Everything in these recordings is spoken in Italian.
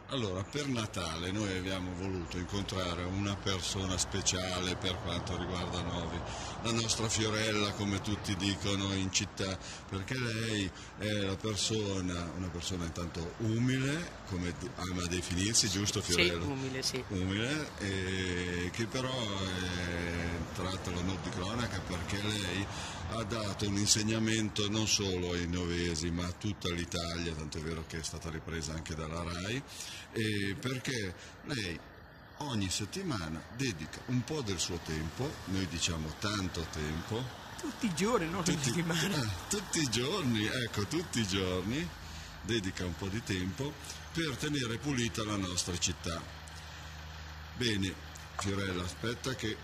Allora, per Natale noi abbiamo voluto incontrare una persona speciale per quanto riguarda Novi, la nostra Fiorella, come tutti dicono in città, perché lei è una persona intanto umile, come ama definirsi, giusto Fiorella? Sì, umile, sì. Umile, e che però è tratta l'onor di cronaca perché lei ha dato un insegnamento non solo ai novesi ma a tutta l'Italia, tanto è vero che è stata ripresa anche dalla RAI, perché lei ogni settimana dedica un po' del suo tempo, noi diciamo tanto tempo, Tutti i giorni, non tutti, settimana. Tutti i giorni, ecco, tutti i giorni dedica un po' di tempo per tenere pulita la nostra città. Bene, Fiorella, aspetta che...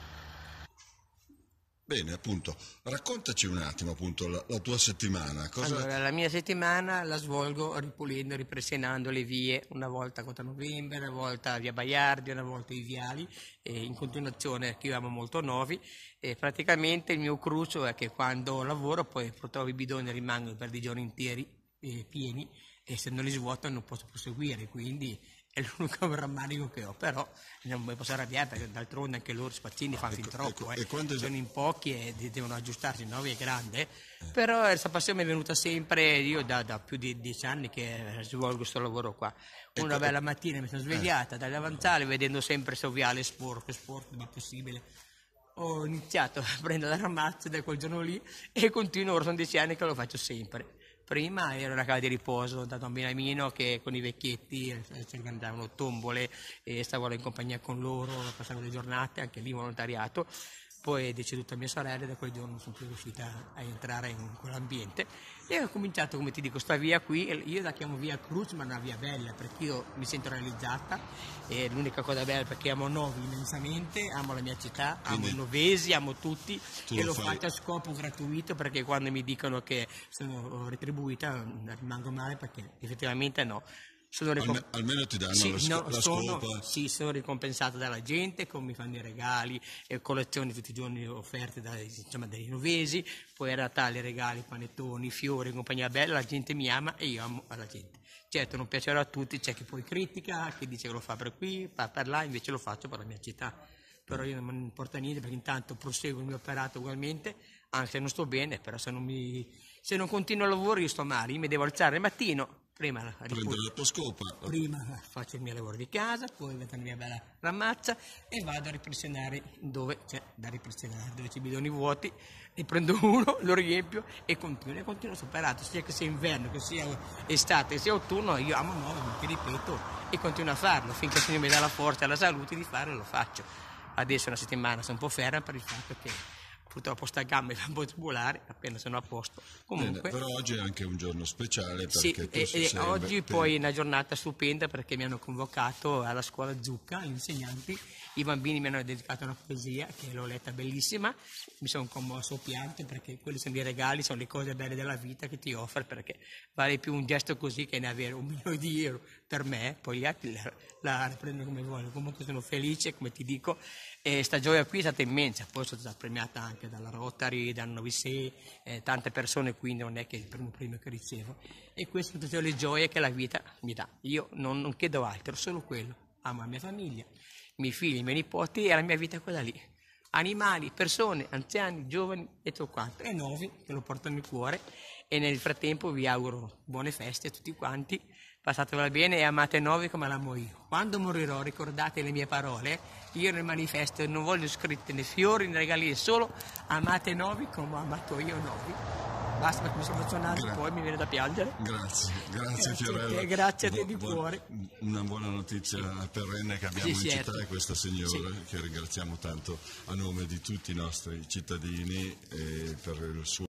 Bene, appunto, raccontaci un attimo appunto la tua settimana. Allora, la mia settimana la svolgo ripulendo, ripristinando le vie, una volta a Cota Novembre, una volta a Via Baiardi, una volta i viali, in continuazione chiudiamo molto Novi. E praticamente il mio cruccio è che quando lavoro poi purtroppo i bidoni rimangono per dei giorni interi pieni e se non li svuoto non posso proseguire, quindi è l'unico rammarico che ho, però non mi posso arrabbiare perché d'altronde anche loro spazzini fanno fin troppo, sono in pochi e devono aggiustarsi, Novi è grande, però questa passione mi è venuta sempre, io da più di 10 anni che svolgo questo lavoro qua. Una bella mattina mi sono svegliata dal davanzale vedendo sempre questo viale sporco, ma possibile. Ho iniziato a prendere la ramazza da quel giorno lì e continuo, ora sono 10 anni che lo faccio sempre. Prima ero una casa di riposo da Don Beniamino che con i vecchietti si organizzavano tombole e stavo in compagnia con loro, passavo le giornate, anche lì volontariato. Poi è deceduta mia sorella e da quel giorno non sono più riuscita a entrare in quell'ambiente e ho cominciato, come ti dico, sta via qui, io la chiamo via Cruz ma è una via bella perché io mi sento realizzata e l'unica cosa bella perché amo Novi immensamente, amo la mia città, amo i novesi, amo tutti e lo faccio a scopo gratuito perché quando mi dicono che sono retribuita rimango male perché effettivamente no. Almeno ti danno la scopa. Sì, sono ricompensato dalla gente, come mi fanno i regali, collezioni tutti i giorni offerte dai novesi, poi a Natale regali, panettoni, fiori, compagnia bella, la gente mi ama e io amo la gente. Certo non piacerà a tutti, c'è chi poi critica, chi dice che lo fa per qui, per là, invece lo faccio per la mia città. Però io non mi importa niente perché intanto proseguo il mio operato ugualmente, anche se non sto bene, però se non continuo il lavoro io sto male, io mi devo alzare il mattino. Prima faccio il mio lavoro di casa, poi metto la mia bella ramazza e vado a ripristinare dove c'è da ripristinare, dove c'è i bidoni vuoti, ne prendo uno, lo riempio e continuo superato, sia che sia inverno, che sia estate, che sia autunno, io amo Novi, ti ripeto, e continuo a farlo, finché il Signore mi dà la forza e la salute di farlo, lo faccio. Adesso una settimana sono un po' ferma per il fatto che purtroppo sta gamba fa un po' tubolare, appena sono a posto. Comunque, bene, però oggi è anche un giorno speciale perché oggi poi è una giornata stupenda perché mi hanno convocato alla scuola Zucca, gli insegnanti, i bambini mi hanno dedicato una poesia che l'ho letta bellissima, mi sono commosso, ho pianto perché quelli sono i regali, sono le cose belle della vita che ti offre perché vale più un gesto così che ne avere 1 milione di euro per me, poi gli altri la prendono come vogliono, comunque sono felice, come ti dico, e sta gioia qui è stata immensa, poi sono stata premiata anche dalla Rotary, dal Novisei, tante persone, quindi non è che è il primo premio che ricevo e queste sono tutte le gioie che la vita mi dà, io non chiedo altro, solo quello, amo la mia famiglia, i miei figli, i miei nipoti e la mia vita è quella lì, animali, persone, anziani, giovani e tutto quanto, e Novi che lo porto nel cuore e nel frattempo vi auguro buone feste a tutti quanti, passatevela bene e amate Novi come l'amo io. Quando morirò ricordate le mie parole, io nel manifesto non voglio scritte né fiori né regali, solo amate Novi come ho amato io Novi. Basta perché mi sono emozionato, poi mi viene da piangere. Grazie Fiorella. Grazie a te di cuore. Una buona notizia perenne che abbiamo in città è questa signora che ringraziamo tanto a nome di tutti i nostri cittadini per il suo